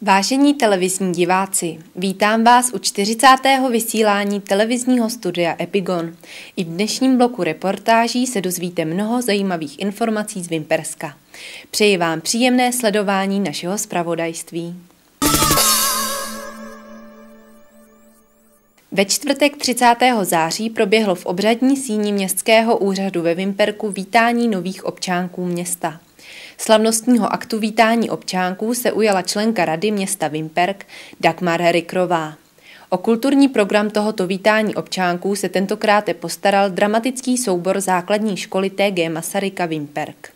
Vážení televizní diváci, vítám vás u 40. vysílání televizního studia Epigon. I v dnešním bloku reportáží se dozvíte mnoho zajímavých informací z Vimperska. Přeji vám příjemné sledování našeho zpravodajství. Ve čtvrtek 30. září proběhlo v obřadní síni Městského úřadu ve Vimperku vítání nových občánků města. Slavnostního aktu vítání občánků se ujala členka rady města Vimperk Dagmar Rikrová. O kulturní program tohoto vítání občánků se tentokrát postaral dramatický soubor základní školy T.G. Masaryka Vimperk.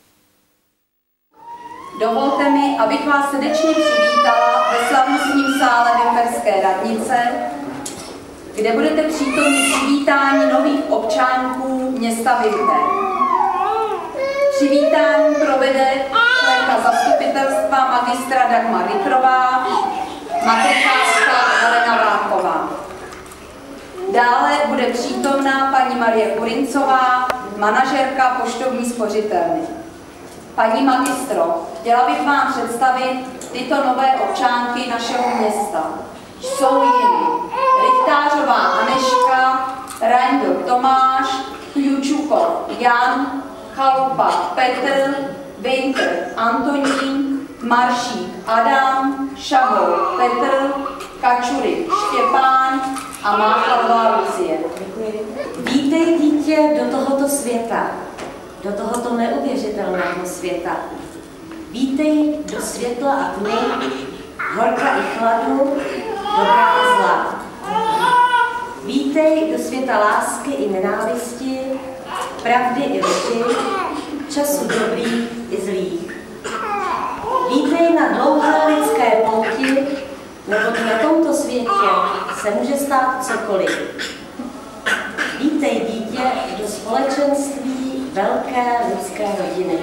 Dovolte mi, abych vás srdečně přivítala ve slavnostním sále Vimperské radnice, kde budete přítomni přivítání nových občánků města Vimperk. Přivítání provede členka zastupitelstva magistra Dagmar Rikrová, matrikářka Helena Váková. Dále bude přítomná paní Marie Kurincová, manažerka poštovní spořitelny. Paní magistro, chtěla bych vám představit tyto nové občánky našeho města. Jsou jimi Richtářová Aneška, Reindl Tomáš, Kjučukov Jan, Chalupa Petr, Winter Antonín, Maršík Adam, Šabou Petr, Kačurik Štěpán a Máchalová Lucie. Vítej, dítě, do tohoto světa, do tohoto neuvěřitelného světa. Vítej do světla a tmy, horka i chladu, dobra a zla. Vítej do světa lásky i nenávisti, pravdy i lži, času dobrých i zlých. Vítej na dlouhé lidské pouti, neboť na tomto světě se může stát cokoliv. Vítej, dítě, do společenství velké lidské rodiny.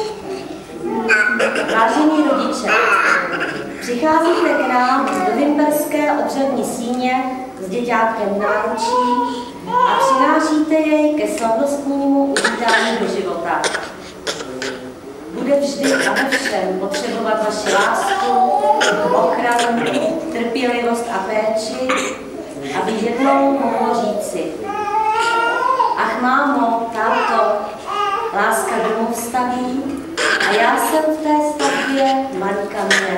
Vážení rodiče, přicházíte k nám do Vimperské obřadní síně s děťátkem v náručí a přinášíte jej ke slavnostnímu uvítání do života. Bude vždy a ve všem potřebovat vaši lásku, ochranu, trpělivost a péči, aby jednou mohlo říci: ach mámo, táto, láska domů staví a já jsem v té stavbě malý kamen.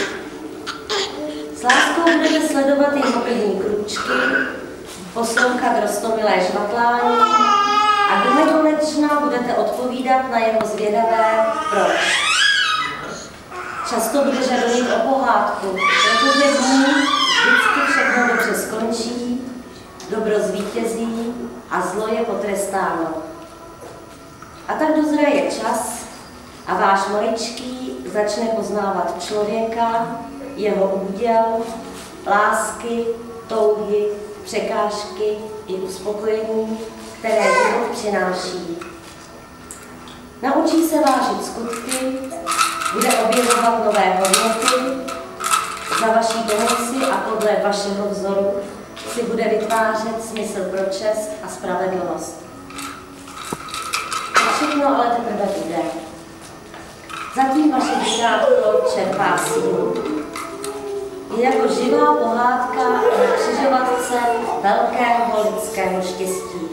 S láskou budete sledovat jeho mobilní krůčky, poslouchat roztomilé žvatlání a do nekonečna budete odpovídat na jeho zvědavé proč. Často bude žadonit o pohádku, protože v ní vždycky všechno dobře skončí, dobro zvítězí a zlo je potrestáno. A tak dozraje čas a váš maličký začne poznávat člověka, jeho úděl, lásky, touhy, překážky i uspokojení, které život přináší. Naučí se vážit skutky, bude objevovat nové hodnoty, za vaší pomoci a podle vašeho vzoru si bude vytvářet smysl pro čest a spravedlnost. A všechno ale teprve bude. Zatím vaše děťátko čerpá sílu. Je jako živá pohádka na křižovatce velkého lidského štěstí.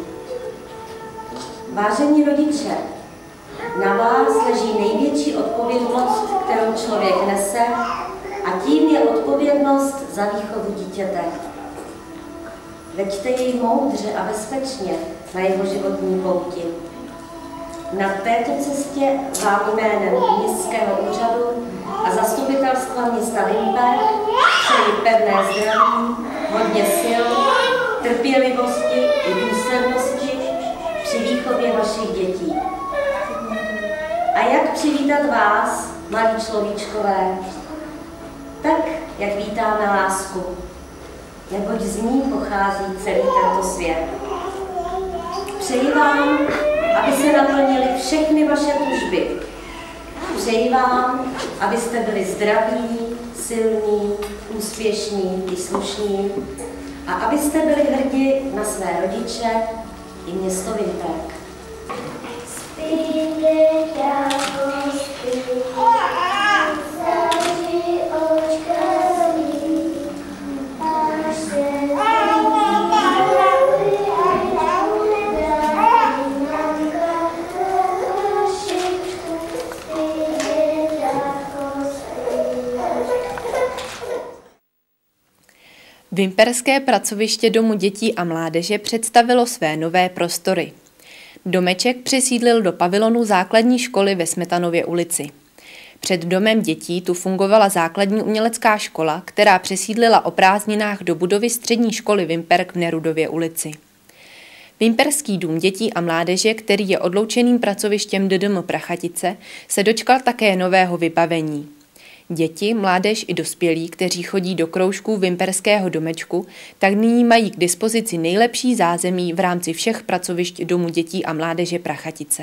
Vážení rodiče, na vás leží největší odpovědnost, kterou člověk nese, a tím je odpovědnost za výchovu dítěte. Veďte jej moudře a bezpečně na jeho životní pouti. Na této cestě vám jménem Městského úřadu a zastupitelstva města Vimperk přeji pevné zdraví, hodně sil, trpělivosti i důslednosti při výchově vašich dětí. A jak přivítat vás, malí človíčkové? Tak, jak vítáme lásku, neboť z ní pochází celý tento svět. Přeji vám, aby se naplnily všechny vaše tužby. Přeji vám, abyste byli zdraví, silní, úspěšní i slušní a abyste byli hrdí na své rodiče i město Vimperk. Spí, děťátko, spí, zavři očka Vimperské pracoviště Domu dětí a mládeže představilo své nové prostory. Domeček přesídlil do pavilonu základní školy ve Smetanově ulici. Před domem dětí tu fungovala základní umělecká škola, která přesídlila o prázdninách do budovy střední školy Vimperk v Nerudově ulici. Vimperský dům dětí a mládeže, který je odloučeným pracovištěm DDM Prachatice, se dočkal také nového vybavení. Děti, mládež i dospělí, kteří chodí do kroužků Vimperského domečku, tak nyní mají k dispozici nejlepší zázemí v rámci všech pracovišť Domu dětí a mládeže Prachatice.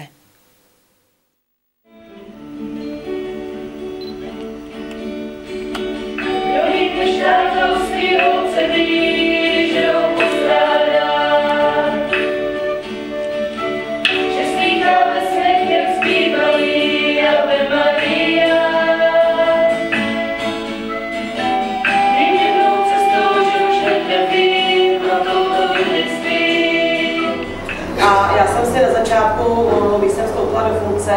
A já jsem si na začátku, když jsem vstoupila do funkce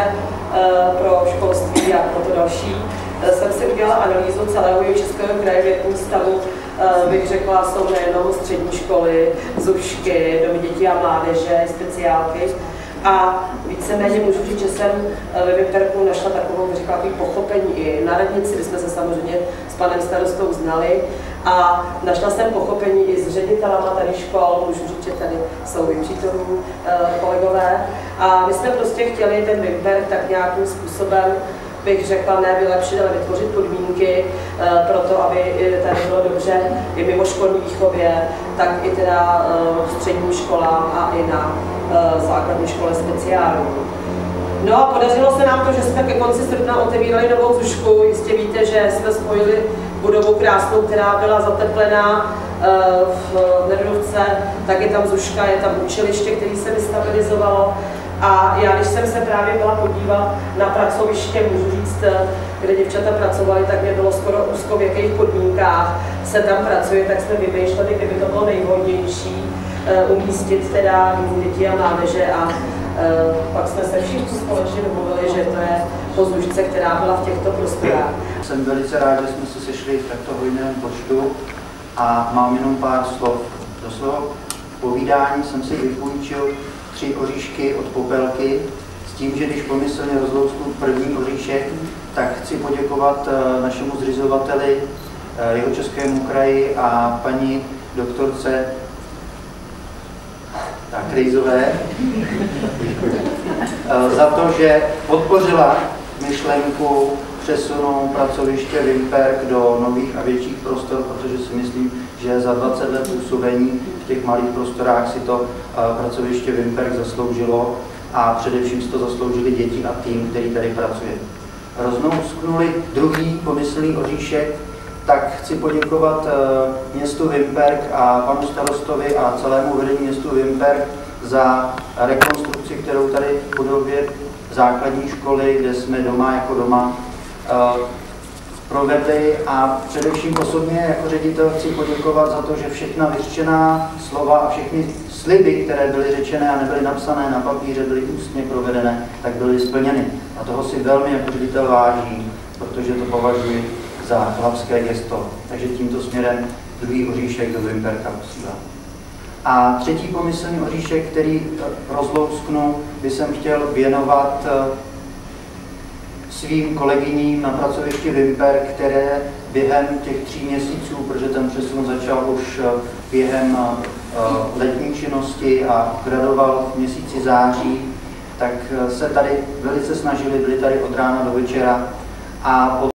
pro školství a pro to další, jsem si udělala analýzu celého Jihočeského kraje, v jakém stavu, bych řekla, jsou nejenom střední školy, zušky, domy dětí a mládeže, speciálky. A víceméně můžu říct, že jsem ve Vimperku našla takovou, řekla bych, pochopení i na radnici, kdy jsme se samozřejmě s panem starostou znali. A našla jsem pochopení i s ředitelama tady škol, můžu říct, že tady jsou i přítomní kolegové. A my jsme prostě chtěli ten Vimperk tak nějakým způsobem, bych řekla, ne vylepšit, ale vytvořit podmínky pro to, aby tady bylo dobře i mimoškolní výchově, tak i teda středním školám a i na základní škole speciální. No a podařilo se nám to, že jsme ke konci srpna otevírali novou zušku. Jistě víte, že jsme spojili budovu krásnou, která byla zateplená v Nerudovce, tak je tam zuška, je tam učiliště, které se vystabilizovalo. A já, když jsem se právě byla podívat na pracoviště, můžu říct, kde děvčata pracovaly, tak mě bylo skoro úzko, v jakých podmínkách se tam pracuje, tak jsme vymýšleli, kdyby to bylo nejvhodnější umístit teda děti a mládeže a pak jsme se všichni společně domluvili, že to je po zušce, která byla v těchto prostorách. Jsem velice rád, že jsme se sešli v takto hojném počtu a mám jenom pár slov. Do svého povídání jsem si vypůjčil 3 oříšky od Popelky s tím, že když pomyslně rozlousknu první oříšek, tak chci poděkovat našemu zřizovateli Jihočeskému kraji a paní doktorce Krejzové za to, že podpořila myšlenku přesunu pracoviště Vimperk do nových a větších prostor, protože si myslím, že za 20 let působení v těch malých prostorách si to pracoviště Vimperk zasloužilo a především si to zasloužili děti a tým, který tady pracuje. Rozlousknuli druhý pomyslný oříšek, tak chci poděkovat městu Vimperk a panu starostovi a celému vedení městu Vimperk za rekonstrukci, kterou tady v budově základní školy, kde jsme doma jako doma, provedli a především osobně jako ředitel chci poděkovat za to, že všechna vyřčená slova a všechny sliby, které byly řečené a nebyly napsané na papíře, byly ústně provedené, tak byly splněny. A toho si velmi jako ředitel vážím, protože to považuji za chlapské gesto. Takže tímto směrem druhý oříšek do Vimperka posílám. A třetí pomyslný oříšek, který rozlousknu, by jsem chtěl věnovat svým kolegyním na pracovišti Vimperk, které během těch 3 měsíců, protože ten přesun začal už během letní činnosti a gradoval v měsíci září, tak se tady velice snažili, byli tady od rána do večera a